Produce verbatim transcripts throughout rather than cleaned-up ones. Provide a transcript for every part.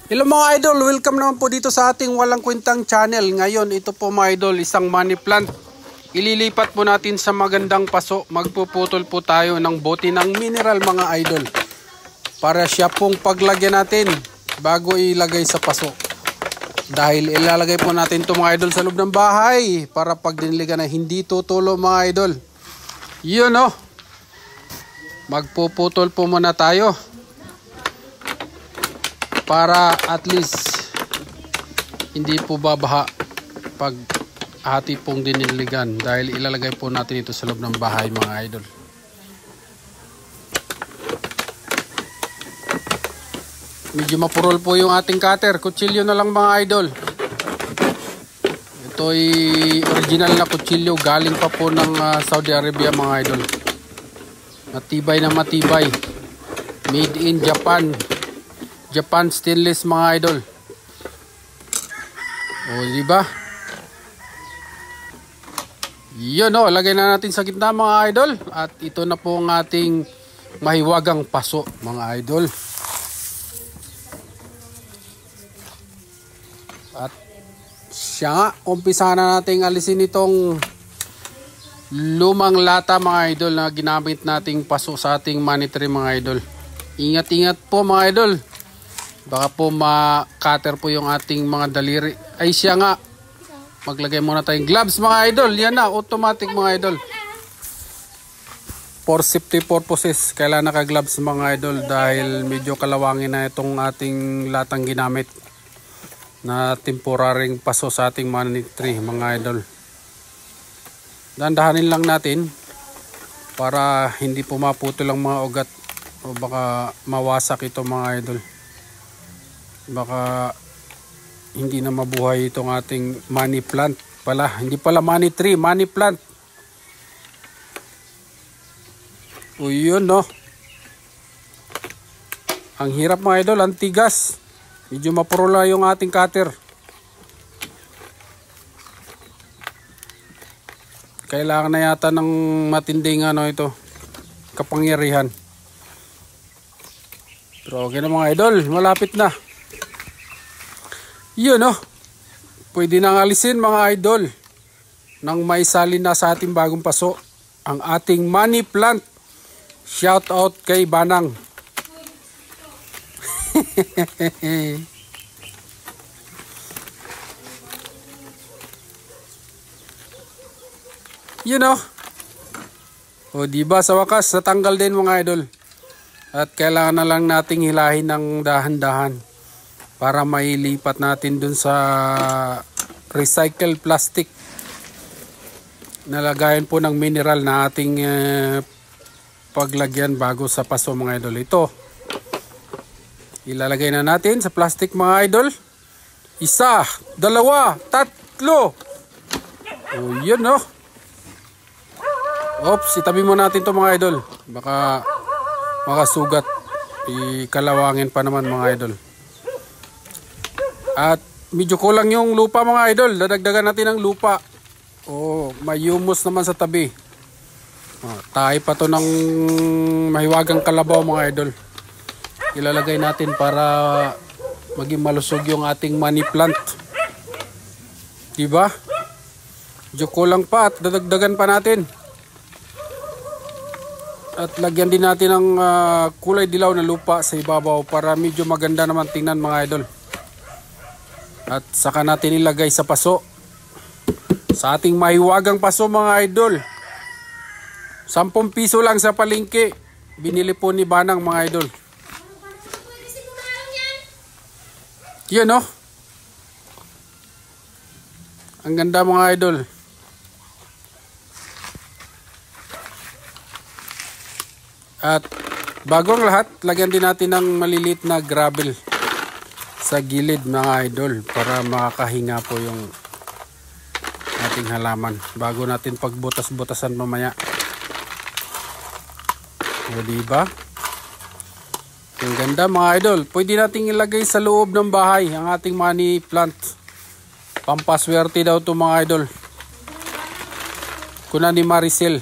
Hello mga idol, welcome naman po dito sa ating walang kwentang channel. Ngayon, ito po mga idol, isang money plant. Ililipat po natin sa magandang paso. Magpuputol po tayo ng bote ng mineral mga idol. Para siya pong paglagyan natin bago ilagay sa paso. Dahil ilalagay po natin ito mga idol sa loob ng bahay. Para pag diniligan na hindi tutulo mga idol. Yun o. Magpuputol po muna tayo. Para at least hindi po babaha pag hati pong diniligan dahil ilalagay po natin ito sa loob ng bahay mga idol. Medyo mapurol po yung ating cutter. Kutsilyo na lang mga idol. Ito ay original na kutsilyo. Galing pa po ng uh, Saudi Arabia mga idol. Matibay na matibay. Made in Japan. Japan stainless mga idol. O di ba? Yun o, lagay na natin sa gitna mga idol. At ito na po ang ating mahiwagang paso mga idol. At siya nga, umpisa na natin alisin itong lumang lata mga idol na ginamit nating paso sa ating money tree mga idol. Ingat-ingat po mga idol. Baka po ma-cutter po yung ating mga daliri. Ay siya nga. Maglagay muna tayong gloves mga idol. Yan na, automatic mga idol. For safety purposes, kailangan naka-gloves mga idol dahil medyo kalawangin na itong ating latang ginamit na temporaring paso sa ating money tree mga idol. Dandahanin lang natin para hindi po maputol ang mga ugat o baka mawasak ito mga idol. Baka hindi na mabuhay itong ating money plant pala. Hindi pala money tree, money plant. O yun no. Ang hirap mga idol, ang tigas. Medyo mapurula yung ating cutter. Kailangan na yata ng matinding ano ito, kapangyarihan. Pero okay na mga idol, malapit na. Yun no, pwede nang alisin mga idol nang maisalin na sa ating bagong paso ang ating money plant. Shout out kay Banang. Yun no. O diba sa wakas natanggal din mga idol. At kailangan na lang nating hilahin ng dahan-dahan para mailipat natin dun sa recycled plastic. Nalagayan po ng mineral na ating uh, paglagyan bago sa paso mga idol. Ito. Ilalagay na natin sa plastic mga idol. Isa, dalawa, tatlo. O yun no. Oops, itabi mo natin to mga idol. Baka makasugat. Ikalawangin pa naman mga idol. At medyo kulang yung lupa mga idol. Dadagdagan natin ng lupa. Oh, may humus naman sa tabi. Oh, tayo pa to ng mahiwagang kalabaw mga idol. Ilalagay natin para maging malusog yung ating money plant. Diba? Medyo kulang pa at dadagdagan pa natin. At lagyan din natin ng uh, kulay dilaw na lupa sa ibabaw para medyo maganda naman tingnan mga idol. At saka natin ilagay sa paso. Sa ating mahiwagang paso mga idol. Sampung piso lang sa palengke. Binili po ni Banang mga idol. Yan no. Ang ganda mga idol. At bago ang lahat, lagyan din natin ng maliliit na gravel sa gilid mga idol para makakahinga po yung ating halaman bago natin pagbutas-butasan mamaya. O diba? Ang ganda mga idol. Pwede nating ilagay sa loob ng bahay ang ating money plant. Pampaswerte daw to mga idol. Kuna ni Maricel.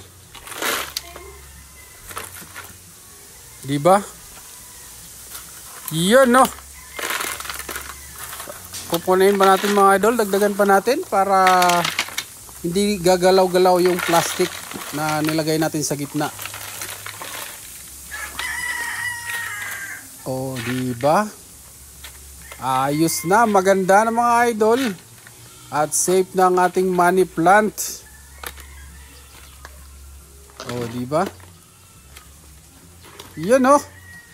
Diba? Yun no. pupunin ba natin mga idol? Dagdagan pa natin para hindi gagalaw-galaw yung plastic na nilagay natin sa gitna. O, diba? Ayos na, maganda na mga idol. At safe na ang ating money plant. O, diba? Yun o.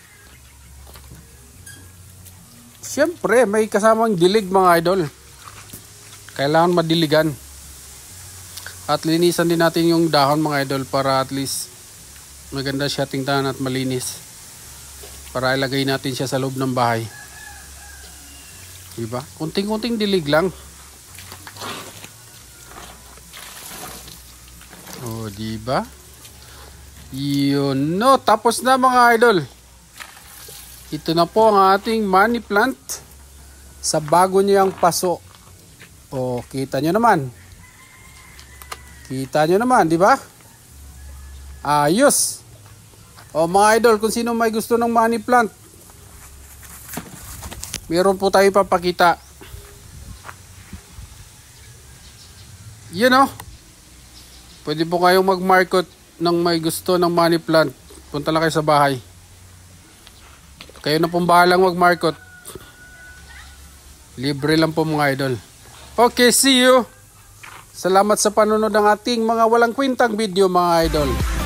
Siyempre, may kasamang dilig mga idol. Kailangan madiligan. At linisan din natin yung dahon mga idol para at least maganda siya tingnan at malinis. Para ilagay natin siya sa loob ng bahay. Diba? Kunting-kunting dilig lang. O, diba? Yun no. Tapos na mga idol. Ito na po ang ating money plant sa bago niyang paso. O, kita nyo naman. Kita nyo naman, di ba? Ayos. O mga idol, kung sino may gusto ng money plant, meron po tayo papakita. Yun o. Pwede po kayong mag-market ng may gusto ng money plant. Punta lang kayo sa bahay. Kayo na pong bahalang mag-market. Libre lang po mga idol. Okay, see you. Salamat sa panonood ng ating mga walang kwentang video mga idol.